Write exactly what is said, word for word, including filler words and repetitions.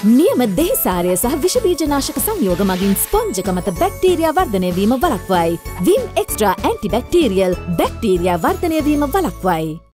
නියම දෙහිසාරය සහ විෂ බීජනාශක සංයෝග මගින් ස්පොන්ජක මත බැක්ටීරියා වර්ධනය වීම වළක්වයි. විම් එක්ස්ට්‍රා ඇන්ටිබැක්ටීරියල් බැක්ටීරියා වර්ධනය වීම වළක්වයි.